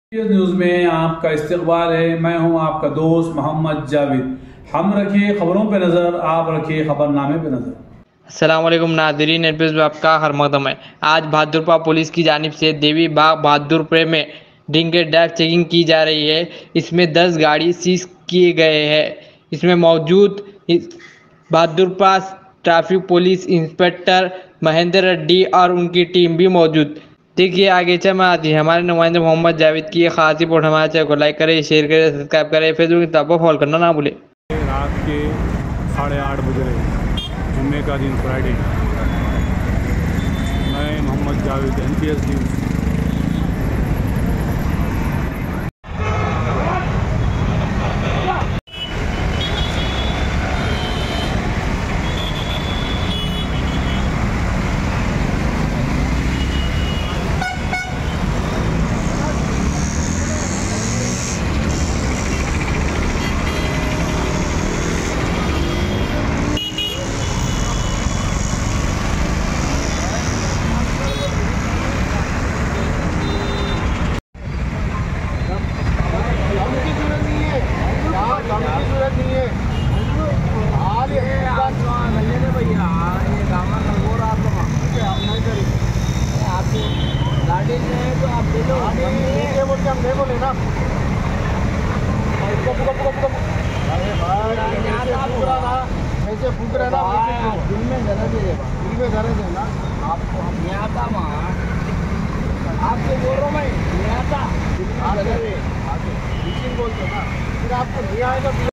News में आपका इस्तकबाल है। मैं हूं आपका दोस्त मोहम्मद जावेद। हम रखिए खबरों पे नज़र, आप रखिए खबरनामे पे नज़र। अस्सलाम वालेकुम नाज़रीन, एनपीएस में आपका हर मकदम है। आज बहादुरपुर पुलिस की जानिब से देवी बाग बहादुरपुर में ड्रिंक एंड ड्राइव चेकिंग की जा रही है। इसमें 10 गाड़ी सीज किए गए हैं। इसमें मौजूद Bahadurpur traffic police inspector Mahendra Reddy और उनकी टीम भी मौजूद। देखिए आगे चल आती है हमारे नुमाइंदे मोहम्मद जावेद की खास रिपोर्ट। हमारे चैनल को लाइक करें, शेयर करें, सब्सक्राइब करें, फेसबुक इंस्टा पर फॉलो करना ना भूलें। रात के 8:30 बज रहे, जुम्मे का दिन, फ्राइडे। मैं मोहम्मद जावेद, एनपीएस न्यूज़। ऐसे फूक रहे ना, दिल में दर्द है, दिल में दर्द है ना। आपको हम यहाँ था, वहाँ आपको बोल रहा हूँ मैं, यहाँ था, बोलते ना, फिर आपको नहीं आएगा।